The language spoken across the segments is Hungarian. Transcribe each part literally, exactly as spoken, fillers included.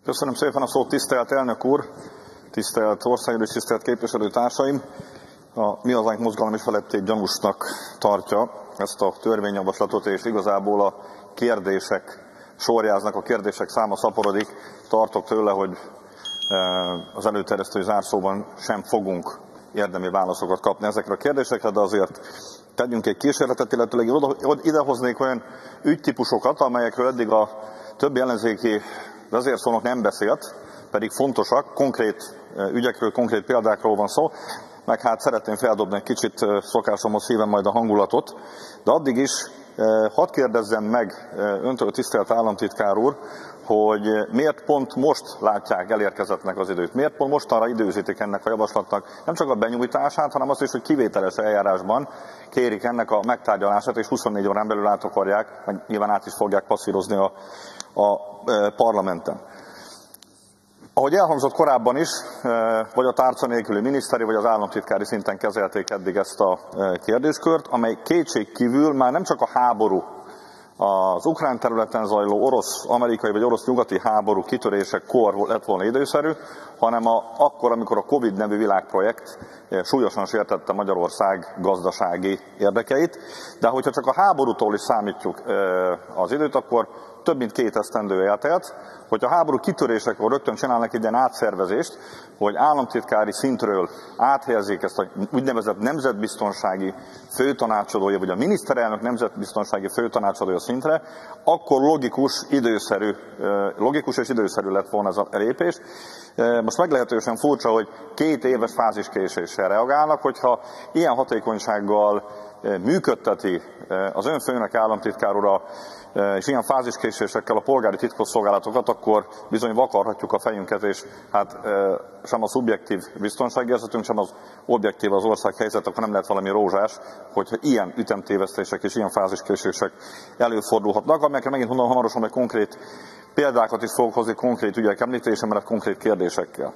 Köszönöm szépen a szót, tisztelt elnök úr, tisztelt országgyűlés, tisztelt képviselőtársaim! A Mi Hazánk mozgalom is feletté gyanúsnak tartja ezt a törvényjavaslatot, és igazából a kérdések sorjáznak, a kérdések száma szaporodik. Tartok tőle, hogy az előterjesztői zárszóban sem fogunk érdemi válaszokat kapni ezekre a kérdésekre, de azért tegyünk egy kísérletet, illetőleg idehoznék olyan ügytípusokat, amelyekről eddig a többi ellenzéki vezérszónok nem beszélt, pedig fontosak, konkrét ügyekről, konkrét példákról van szó, meg hát szeretném feldobni egy kicsit szokásomhoz híven majd a hangulatot, de addig is hadd kérdezzem meg öntől, tisztelt államtitkár úr, hogy miért pont most látják elérkezettnek az időt, miért pont mostanra időzítik ennek a javaslatnak nem csak a benyújtását, hanem azt is, hogy kivételes eljárásban kérik ennek a megtárgyalását, és huszonnégy órán belül át akarják, meg nyilván át is fogják passzírozni a, a parlamenten. Ahogy elhangzott korábban is, vagy a tárca nélküli miniszteri, vagy az államtitkári szinten kezelték eddig ezt a kérdéskört, amely kétségkívül már nem csak a háború, az ukrán területen zajló orosz-amerikai vagy orosz-nyugati háború kitörésekor lett volna időszerű, hanem a, akkor, amikor a Covid nevű világprojekt súlyosan sértette Magyarország gazdasági érdekeit. De hogyha csak a háborútól is számítjuk az időt, akkor több mint két esztendő eltelt. Hogy a háború kitörésekor rögtön csinálnak egy ilyen átszervezést, hogy államtitkári szintről áthelyezik ezt a úgynevezett nemzetbiztonsági főtanácsadója, vagy a miniszterelnök nemzetbiztonsági főtanácsadója szintre, akkor logikus, időszerű, logikus és időszerű lett volna ez a lépés. Most meglehetősen furcsa, hogy két éves fáziskéséssel reagálnak, hogyha ilyen hatékonysággal működteti az ön főnök, államtitkár ura, és ilyen fáziskésésekkel a polgári titkosszolgálatokat, akkor bizony vakarhatjuk a fejünket, és hát sem a szubjektív biztonságérzetünk, sem az objektív az ország helyzet, akkor nem lehet valami rózsás, hogyha ilyen ütemtévesztések és ilyen fáziskésések előfordulhatnak, amelyekre megint mondom hamarosan, hogy konkrét példákat is fogok hozni, konkrét ügyek említése, mert konkrét kérdésekkel.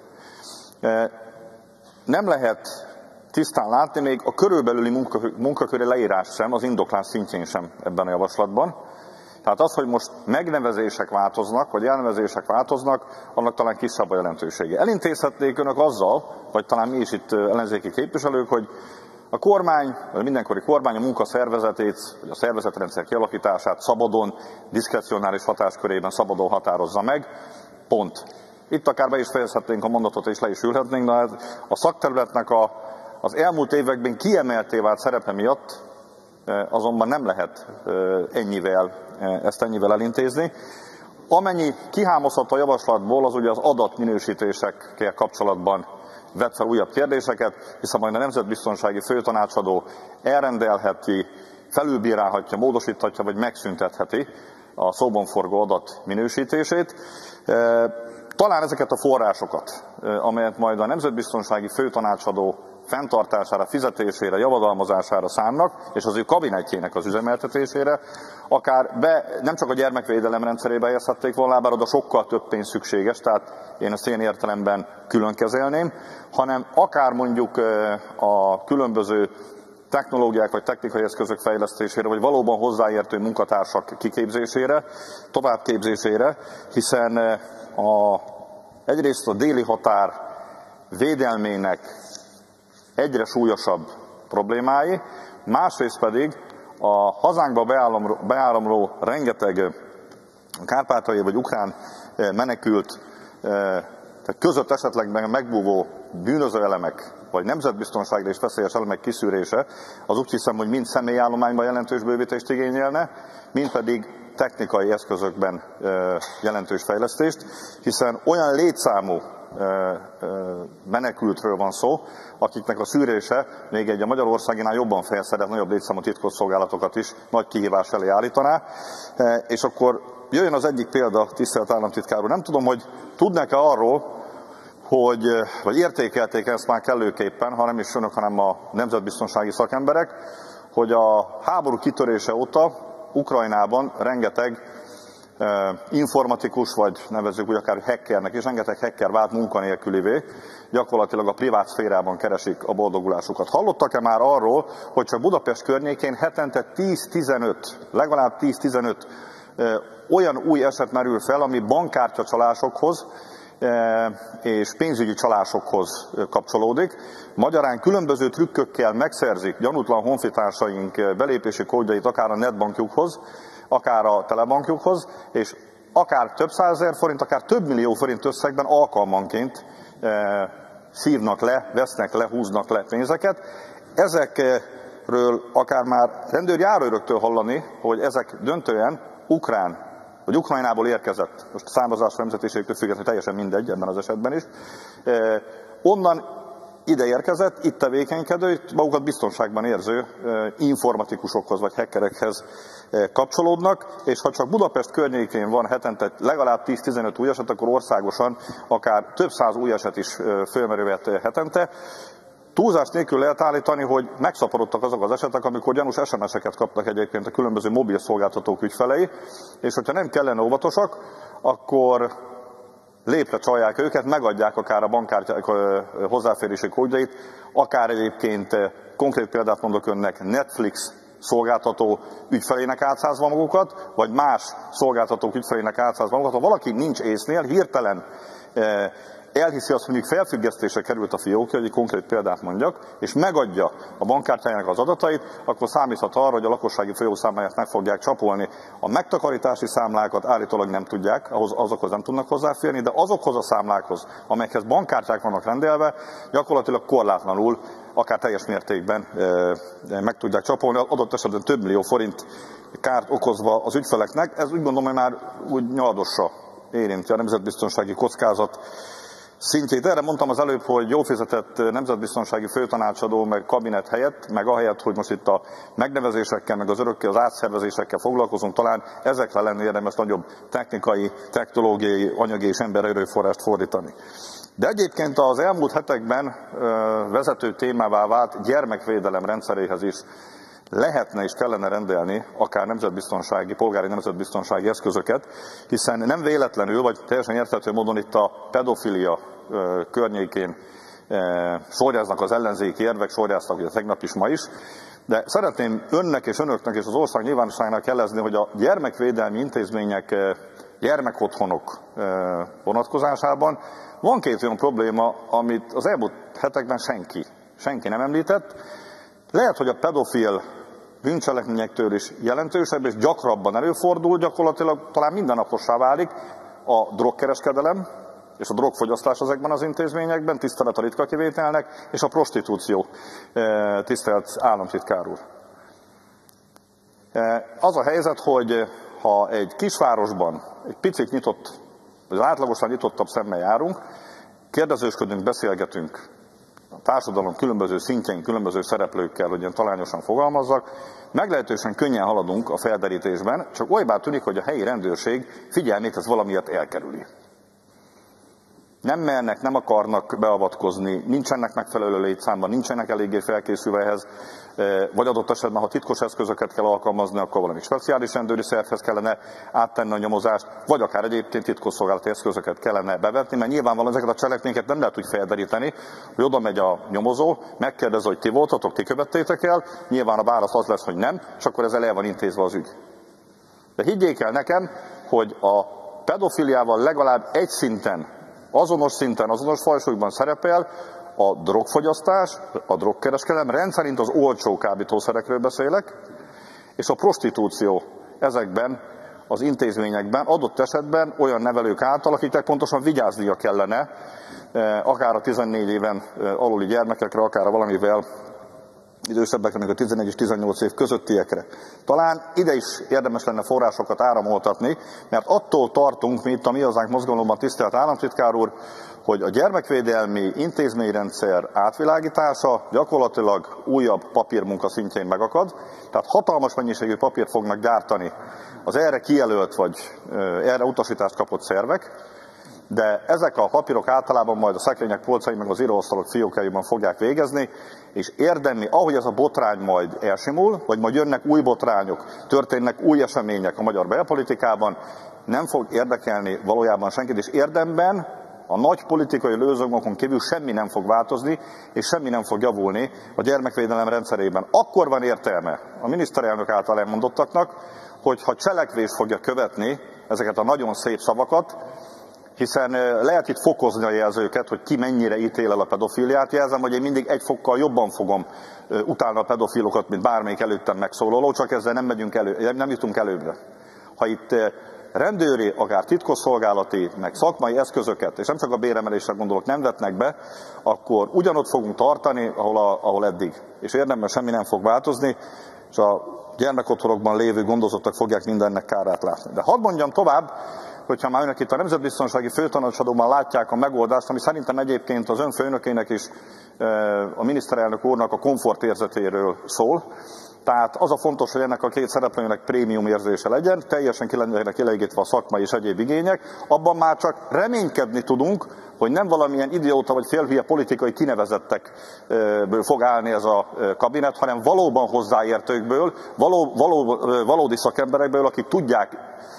Nem lehet tisztán látni még a körülbelüli munkaköri leírás sem, az indoklás szintjén sem ebben a javaslatban. Tehát az, hogy most megnevezések változnak, vagy elnevezések változnak, annak talán kisebb a jelentősége. Elintézhetnék önök azzal, vagy talán mi is itt ellenzéki képviselők, hogy a kormány, vagy mindenkori kormány a munkaszervezetét, vagy a szervezetrendszer kialakítását szabadon, diszkrecionális hatáskörében szabadon határozza meg, pont. Itt akár be is fejezhetnénk a mondatot, és le is ülhetnénk, de a szakterületnek a, az elmúlt években kiemelté vált szerepe miatt azonban nem lehet ennyivel, ezt ennyivel elintézni. Amennyi kihámozható a javaslatból, az ugye az adatminősítésekkel kapcsolatban vet fel újabb kérdéseket, hiszen majd a nemzetbiztonsági főtanácsadó elrendelheti, felülbírálhatja, módosíthatja, vagy megszüntetheti a szóban forgó adat minősítését. Talán ezeket a forrásokat, amelyet majd a nemzetbiztonsági főtanácsadó fenntartására, fizetésére, javadalmazására szánnak, és az ő kabinetjének az üzemeltetésére, akár be, nem csak a gyermekvédelem rendszerébe helyezhették volna, bár oda sokkal több pénz szükséges, tehát én ezt ilyen értelemben külön kezelném, hanem akár mondjuk a különböző technológiák vagy technikai eszközök fejlesztésére, vagy valóban hozzáértő munkatársak kiképzésére, továbbképzésére, hiszen a, egyrészt a déli határ védelmének egyre súlyosabb problémái, másrészt pedig a hazánkba beáramló, beáramló rengeteg kárpátaljai vagy ukrán menekült között esetleg megbúvó bűnöző elemek, vagy nemzetbiztonságra és veszélyes elemek kiszűrése, az úgy hiszem, hogy mind személyállományban jelentős bővítést igényelne, mind pedig technikai eszközökben jelentős fejlesztést, hiszen olyan létszámú menekültről van szó, akiknek a szűrése még egy a Magyarországinál jobban felszerelt, nagyobb létszámú titkosszolgálatokat is nagy kihívás elé állítaná. És akkor jöjjön az egyik példa, tisztelt államtitkár úr. Nem tudom, hogy tudnak-e arról, hogy, vagy értékelték ezt már kellőképpen, ha nem is önök, hanem a nemzetbiztonsági szakemberek, hogy a háború kitörése óta Ukrajnában rengeteg informatikus, vagy nevezzük úgy akár hackernek, és rengeteg hacker vált munkanélkülivé, gyakorlatilag a privát szférában keresik a boldogulásukat. Hallottak-e már arról, hogy csak Budapest környékén hetente tíz-tizenöt, legalább tíz-tizenöt olyan új eset merül fel, ami bankkártyacsalásokhoz és pénzügyi csalásokhoz kapcsolódik. Magyarán különböző trükkökkel megszerzik gyanútlan honfitársaink belépési kódjait akár a netbankjukhoz, akár a telebankjukhoz, és akár több százezer forint, akár több millió forint összegben alkalmanként szívnak le, vesznek le, húznak le pénzeket. Ezekről akár már rendőri járőröktől hallani, hogy ezek döntően ukrán vagy Ukrajnából érkezett, most származás nemzetiségtől függetlenül teljesen mindegy ebben az esetben is, eh, onnan ide érkezett, itt tevékenykedő, itt magukat biztonságban érző eh, informatikusokhoz vagy hackerekhez eh, kapcsolódnak, és ha csak Budapest környékén van hetente legalább tíz-tizenöt új eset, akkor országosan akár több száz új eset is eh, fölmerülhet hetente. Túlzás nélkül lehet állítani, hogy megszaporodtak azok az esetek, amikor gyanús es em es-eket kaptak egyébként a különböző mobil szolgáltatók ügyfelei, és hogyha nem kellene óvatosak, akkor lépre csalják őket, megadják akár a bankkártyák hozzáférési kódjait, akár egyébként konkrét példát mondok önnek, Netflix szolgáltató ügyfelének átszázva magukat, vagy más szolgáltatók ügyfelének átszázva magukat. Ha valaki nincs észnél, hirtelen elhiszi azt, hogy mondjuk felfüggesztésre került a fiókja, hogy egy konkrét példát mondjak, és megadja a bankkártyájának az adatait, akkor számíthat arra, hogy a lakossági folyószámláját meg fogják csapolni. A megtakarítási számlákat állítólag nem tudják, ahhoz, azokhoz nem tudnak hozzáférni, de azokhoz a számlákhoz, amelyekhez bankkártyák vannak rendelve, gyakorlatilag korlátlanul, akár teljes mértékben e, meg tudják csapolni, adott esetben több millió forint kárt okozva az ügyfeleknek. Ez úgy gondolom, hogy már úgy nyaldossa érinti a nemzetbiztonsági kockázat szintjét. Erre mondtam az előbb, hogy jól fizetett nemzetbiztonsági főtanácsadó, meg kabinet helyett, meg ahelyett, hogy most itt a megnevezésekkel, meg az örökké, az átszervezésekkel foglalkozunk, talán ezekre lenne érdemes nagyobb technikai, technológiai, anyagi és embererőforrást fordítani. De egyébként az elmúlt hetekben vezető témává vált gyermekvédelem rendszeréhez is lehetne és kellene rendelni akár nemzetbiztonsági, polgári nemzetbiztonsági eszközöket, hiszen nem véletlenül, vagy teljesen érthető módon itt a pedofilia környékén sorjáznak az ellenzéki érvek, sorjáztak ugye tegnap is, ma is, de szeretném önnek és önöknek és az ország nyilvánosságnak jelezni, hogy a gyermekvédelmi intézmények, gyermekotthonok vonatkozásában van két olyan probléma, amit az elmúlt hetekben senki, senki nem említett. Lehet, hogy a pedofil bűncselekményektől is jelentősebb és gyakrabban előfordul, gyakorlatilag talán mindennapossá válik a drogkereskedelem és a drogfogyasztás ezekben az intézményekben, tisztelet a ritka kivételnek, és a prostitúció, tisztelt államtitkár úr. Az a helyzet, hogy ha egy kisvárosban egy picit nyitott, vagy átlagosan nyitottabb szemmel járunk, kérdezősködünk, beszélgetünk, a társadalom különböző szintjén, különböző szereplőkkel, hogy ilyen talányosan fogalmazzak, meglehetősen könnyen haladunk a felderítésben, csak olybá tűnik, hogy a helyi rendőrség figyelmét ez valamiért elkerüli. Nem mernek, nem akarnak beavatkozni, nincsenek megfelelő létszámban, nincsenek eléggé felkészülve ehhez, vagy adott esetben, ha titkos eszközöket kell alkalmazni, akkor valami speciális rendőri szervhez kellene áttenni a nyomozást, vagy akár egyébként titkosszolgálati eszközöket kellene bevetni, mert nyilvánvalóan ezeket a cselekményeket nem lehet úgy felderíteni, hogy oda megy a nyomozó, megkérdez, hogy ti voltatok, ti követtétek el, nyilván a válasz az lesz, hogy nem, és akkor ezzel el van intézve az ügy. De higgyék el nekem, hogy a pedofiliával legalább egy szinten, azonos szinten, azonos fajsúlyban szerepel a drogfogyasztás, a drogkereskedelem, rendszerint az olcsó kábítószerekről beszélek, és a prostitúció ezekben az intézményekben, adott esetben olyan nevelők által, akiknek pontosan vigyáznia kellene, akár a tizennégy éven aluli gyermekekre, akár a valamivel idősebbekre, még a tizenegy és tizennyolc év közöttiekre. Talán ide is érdemes lenne forrásokat áramoltatni, mert attól tartunk, mi itt a Mi Hazánk mozgalomban, tisztelt államtitkár úr, hogy a gyermekvédelmi intézményrendszer átvilágítása gyakorlatilag újabb papírmunka szintjén megakad, tehát hatalmas mennyiségű papírt fognak gyártani az erre kijelölt vagy erre utasítást kapott szervek, de ezek a papírok általában majd a szekrények polcain, meg az íróasztalok fiókjaiban fogják végezni, és érdemli, ahogy ez a botrány majd elsimul, vagy majd jönnek új botrányok, történnek új események a magyar belpolitikában, nem fog érdekelni valójában senkit, és érdemben a nagy politikai lőzőgokon kívül semmi nem fog változni, és semmi nem fog javulni a gyermekvédelem rendszerében. Akkor van értelme a miniszterelnök által elmondottaknak, hogyha cselekvés fogja követni ezeket a nagyon szép szavakat, hiszen lehet itt fokozni a jelzőket, hogy ki mennyire ítél el a pedofiliát. Jelzem, hogy én mindig egy fokkal jobban fogom utálni a pedofilokat, mint bármelyik előttem megszólaló, csak ezzel nem, megyünk elő, nem jutunk előbbre. Ha itt rendőri, akár titkosszolgálati, meg szakmai eszközöket, és nem csak a béremelésre gondolok, nem vetnek be, akkor ugyanott fogunk tartani, ahol, a, ahol eddig. És érdemben semmi nem fog változni, és a gyermekotthonokban lévő gondozottak fogják mindennek kárát látni. De hadd mondjam tovább, hogyha már önök itt a Nemzetbiztonsági Főtanácsadóban látják a megoldást, ami szerintem egyébként az ön főnökének is, a miniszterelnök úrnak a komfortérzetéről szól. Tehát az a fontos, hogy ennek a két szereplőnek prémium érzése legyen, teljesen ki legyenek kielégítve a szakmai és egyéb igények, abban már csak reménykedni tudunk, hogy nem valamilyen idióta vagy félhülye politikai kinevezettekből fog állni ez a kabinet, hanem valóban hozzáértőkből, való, való, valódi szakemberekből, akik tudják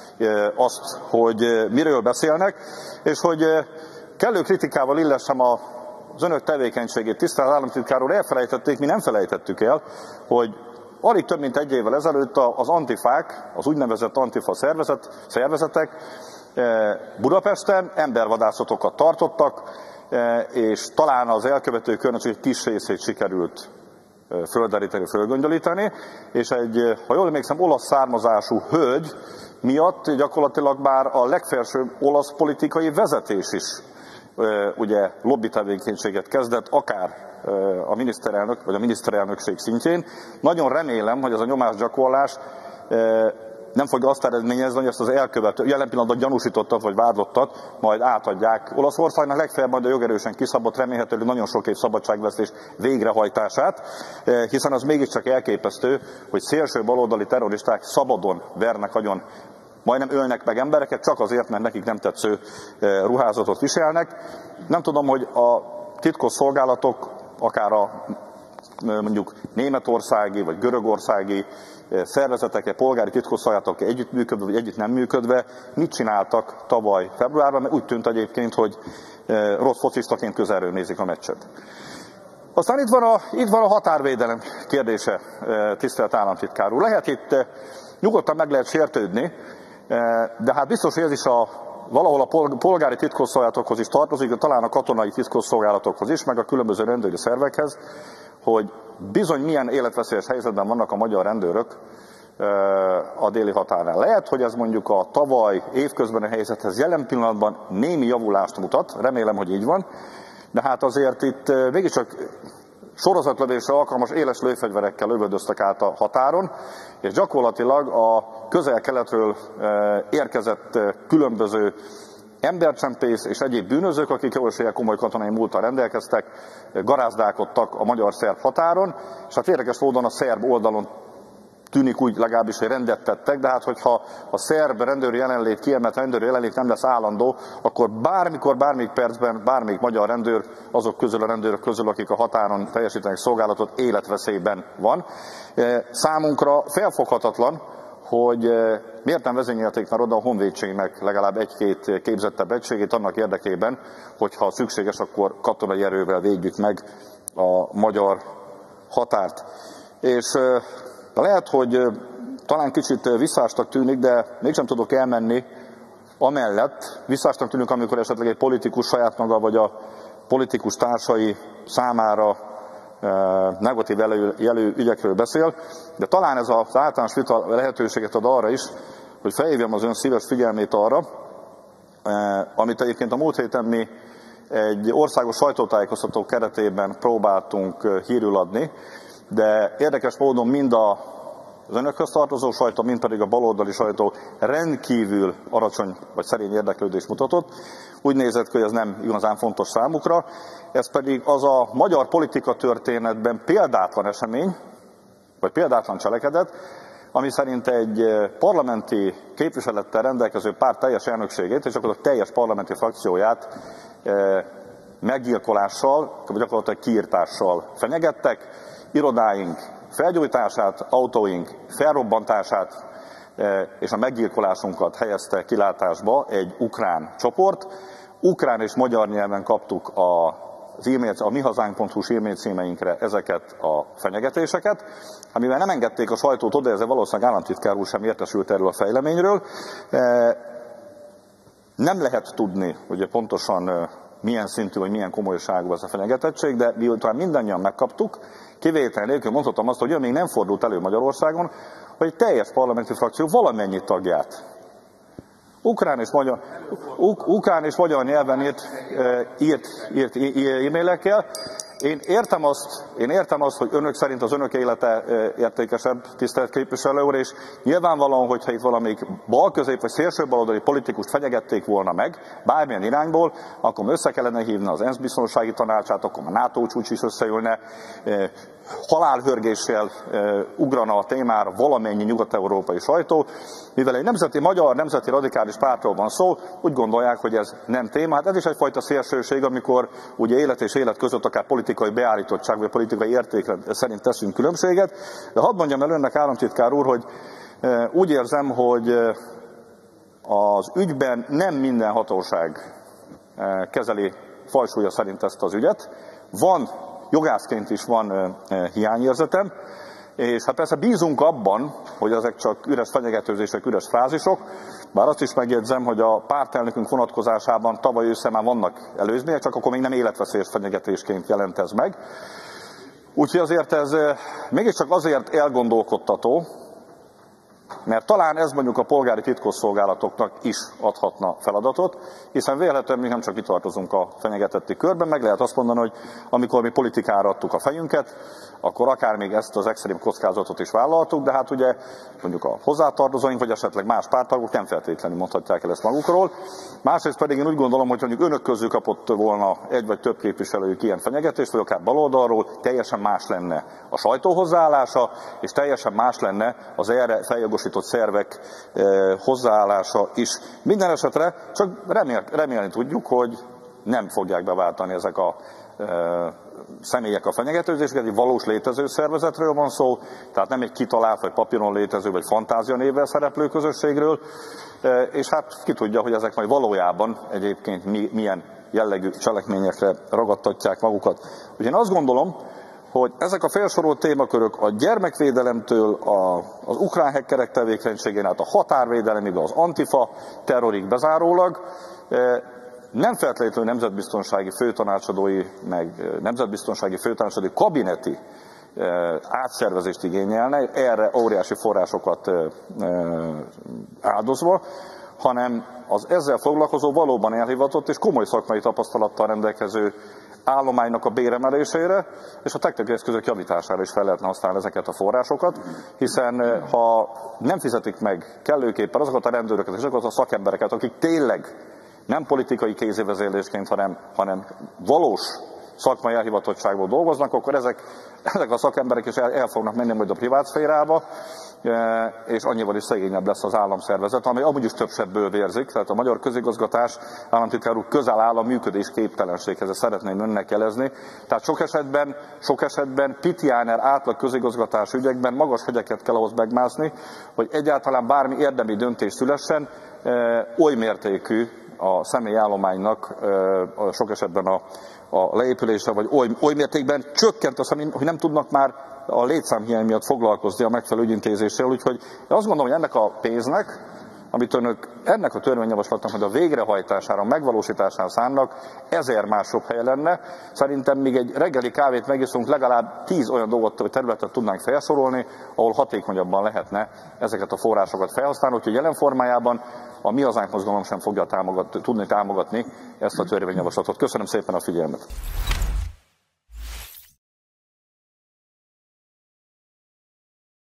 azt, hogy miről beszélnek, és hogy kellő kritikával illessem az önök tevékenységét. Tisztelt államtitkár úr, elfelejtették, mi nem felejtettük el, hogy alig több mint egy évvel ezelőtt az antifák, az úgynevezett antifa szervezet, szervezetek Budapesten embervadászatokat tartottak, és talán az elkövető körnek egy kis részét sikerült földeríteni, fölgöngyölíteni, és egy, ha jól emlékszem, olasz származású hölgy miatt gyakorlatilag már a legfelsőbb olasz politikai vezetés is ugye lobby tevékenységet kezdett, akár a miniszterelnök vagy a miniszterelnökség szintjén. Nagyon remélem, hogy ez a nyomásgyakorlás nem fogja azt eredményezni, hogy ezt az elkövető, jelen pillanatban gyanúsítottat vagy vádlottat majd átadják Olaszországnak, legfeljebb majd a jogerősen kiszabott, remélhetőleg nagyon sok év szabadságvesztés végrehajtását, hiszen az mégiscsak elképesztő, hogy szélső baloldali terroristák szabadon vernek agyon, majdnem ölnek meg embereket, csak azért, mert nekik nem tetsző ruházatot viselnek. Nem tudom, hogy a titkosszolgálatok, akár a mondjuk németországi vagy görögországi szervezetek, polgári titkosszolgálatok együttműködve vagy együtt nem működve mit csináltak tavaly februárban, mert úgy tűnt egyébként, hogy rossz focistaként közelről nézik a meccset. Aztán itt van a, itt van a határvédelem kérdése, tisztelt államtitkár úr. Lehet itt nyugodtan meg lehet sértődni, de hát biztos, hogy ez is a, valahol a polgári titkosszolgálatokhoz is tartozik, de talán a katonai titkosszolgálatokhoz is, meg a különböző rendőri szervekhez, hogy bizony milyen életveszélyes helyzetben vannak a magyar rendőrök a déli határnál. Lehet, hogy ez mondjuk a tavaly évközbeni helyzethez jelen pillanatban némi javulást mutat, remélem, hogy így van, de hát azért itt mégiscsak sorozatlövésre alkalmas éles lőfegyverekkel lövöldöztek át a határon, és gyakorlatilag a közel-keletről érkezett különböző embercsempész és egyéb bűnözők, akik jó eséllyel komoly katonai múlttal rendelkeztek, garázdálkodtak a magyar-szerb határon, és hát érdekes módon a szerb oldalon tűnik úgy legalábbis, hogy rendet tettek, de hát hogyha a szerb rendőri jelenlét, kiemelt rendőri jelenlét nem lesz állandó, akkor bármikor, bármelyik percben, bármelyik magyar rendőr, azok közül a rendőrök közül, akik a határon teljesítenek szolgálatot, életveszélyben van. Számunkra felfoghatatlan, hogy miért nem vezényelték már oda a honvédségnek legalább egy-két képzettebb egységét annak érdekében, hogyha szükséges, akkor katonai erővel védjük meg a magyar határt. És lehet, hogy talán kicsit visszástak tűnik, de mégsem tudok elmenni amellett, visszástak tűnik, amikor esetleg egy politikus saját maga vagy a politikus társai számára negatív jelű ügyekről beszél, de talán ez az általános vita lehetőséget ad arra is, hogy felhívjam az ön szíves figyelmét arra, amit egyébként a múlt héten mi egy országos sajtótájékoztató keretében próbáltunk hírül adni, de érdekes módon mind a az önökhöz tartozó sajtó, mint pedig a baloldali sajtó rendkívül alacsony vagy szerény érdeklődést mutatott. Úgy nézett ki, hogy ez nem igazán fontos számukra. Ez pedig az a magyar politika történetben példátlan esemény, vagy példátlan cselekedet, ami szerint egy parlamenti képviselettel rendelkező párt teljes elnökségét, és akkor a teljes parlamenti frakcióját meggyilkolással, vagy gyakorlatilag kiirtással fenyegettek. Irodáink felgyújtását, autóink felrobbantását és a meggyilkolásunkat helyezte kilátásba egy ukrán csoport. Ukrán és magyar nyelven kaptuk a az e-mail, a mihazánk pont hu-s e-mail címeinkre ezeket a fenyegetéseket, amivel nem engedték a sajtót oda, ezzel valószínűleg államtitkár úr sem értesült erről a fejleményről. Nem lehet tudni, hogy pontosan milyen szintű, vagy milyen komolyságú ez a fenyegetettség, de miután mindannyian megkaptuk, kivétel nélkül mondhatom azt, hogy még nem fordult elő Magyarországon, hogy egy teljes parlamenti frakció valamennyi tagját ukrán és magyar, uk, ukrán és magyar nyelven írt, írt, írt e-mailekkel. Én értem, azt, én értem azt, hogy önök szerint az önök élete értékesebb, tisztelt képviselő úr, és nyilvánvalóan, hogyha itt valamelyik balközép vagy szélsőbaloldali politikust fenyegették volna meg, bármilyen irányból, akkor össze kellene hívni az ENSZ biztonsági tanácsát, akkor a NATO csúcs is összeülne, halálhörgéssel ugrana a témára valamennyi nyugat-európai sajtó. Mivel egy nemzeti magyar, nemzeti radikális pártról van szó, úgy gondolják, hogy ez nem téma. Hát ez is egyfajta szélsőség, amikor ugye élet és élet között akár politikai beállítottság vagy politikai értékre szerint teszünk különbséget. De hadd mondjam el önnek, államtitkár úr, hogy úgy érzem, hogy az ügyben nem minden hatóság kezeli fajsúlya szerint ezt az ügyet. Van, jogászként is van hiányérzetem, és hát persze bízunk abban, hogy ezek csak üres fenyegetőzések, üres frázisok, bár azt is megjegyzem, hogy a pártelnökünk vonatkozásában tavaly ősszel már vannak előzmények, csak akkor még nem életveszélyes fenyegetésként jelent ez meg. Úgyhogy azért ez mégiscsak azért elgondolkodtató, mert talán ez mondjuk a polgári titkosszolgálatoknak is adhatna feladatot, hiszen véletlenül nem csak mi tartozunk a fenyegetetti körben, meg lehet azt mondani, hogy amikor mi politikára adtuk a fejünket, akkor akár még ezt az extrém kockázatot is vállaltuk, de hát ugye mondjuk a hozzátartozóink, vagy esetleg más párttagok nem feltétlenül mondhatják el ezt magukról. Másrészt pedig én úgy gondolom, hogy mondjuk önök közül kapott volna egy vagy több képviselőjük ilyen fenyegetést, vagy akár baloldalról, teljesen más lenne a sajtó hozzáállása, és teljesen más lenne az erre feljogosított szervek hozzáállása is. Minden esetre csak remél, remélni tudjuk, hogy nem fogják beváltani ezek a személyek a fenyegetőzéseket, egy valós létező szervezetről van szó, tehát nem egy kitalált, vagy papíron létező, vagy fantázia névvel szereplő közösségről, és hát ki tudja, hogy ezek majd valójában egyébként milyen jellegű cselekményekre ragadtatják magukat. Úgyhogy én azt gondolom, hogy ezek a felsorolt témakörök a gyermekvédelemtől a, az ukrán hackerek tevékenységén át a határvédelemig, az antifa terrorig bezárólag nem feltétlenül nemzetbiztonsági főtanácsadói, meg nemzetbiztonsági főtanácsadói kabineti átszervezést igényelne, erre óriási forrásokat áldozva, hanem az ezzel foglalkozó, valóban elhivatott és komoly szakmai tapasztalattal rendelkező állománynak a béremelésére és a technikai eszközök javítására is fel lehetne használni ezeket a forrásokat, hiszen ha nem fizetik meg kellőképpen azokat a rendőröket és azokat a szakembereket, akik tényleg nem politikai kézivezérlésként, hanem, hanem valós szakmai elhivatottságból dolgoznak, akkor ezek, ezek a szakemberek is el, el fognak menni majd a privát szférába, és annyival is szegényebb lesz az államszervezet, amely amúgy is több sebből vérzik, tehát a magyar közigazgatás, államtitkár úr, közel áll a működés képtelenséghez, ezt szeretném önnek jelezni. Tehát sok esetben, sok esetben Pitjáner átlag közigazgatás ügyekben magas hegyeket kell ahhoz megmászni, hogy egyáltalán bármi érdemi döntés szülessen, oly mértékű a személyállománynak sok esetben a, a leépülése, vagy oly, oly mértékben csökkent a személy, hogy nem tudnak már a létszámhiány miatt foglalkozni a megfelelő ügyintézéssel. Úgyhogy azt gondolom, hogy ennek a pénznek, amit önök ennek a törvényjavaslatnak, hogy a végrehajtására, a megvalósítására szánnak, ezer mások helye lenne. Szerintem még egy reggeli kávét megiszunk, legalább tíz olyan dolgot, vagy területet tudnánk felsorolni, ahol hatékonyabban lehetne ezeket a forrásokat felhasználni. Úgyhogy jelen formájában a Mi Hazánk mozgalom sem fogja támogat, tudni támogatni ezt a törvényjavaslatot. Köszönöm szépen a figyelmet!